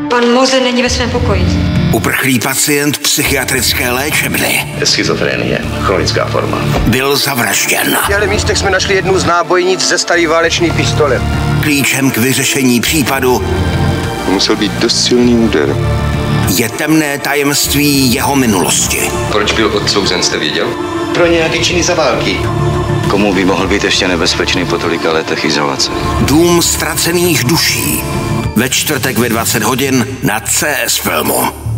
Pan Moze není ve svém pokoji. Uprchlý pacient psychiatrické léčebny. Schizofrenie, chronická forma. Byl zavražděn. V těchto místech jsme našli jednu z nábojnic ze starý válečný pistole. Klíčem k vyřešení případu musel být dost silný úder. Je temné tajemství jeho minulosti. Proč byl odsouzen, jste věděl? Pro nějaký činy za války. Komu by mohl být ještě nebezpečný po tolika letech izolace? Dům ztracených duší. Ve čtvrtek ve 20 hodin na CS Filmu.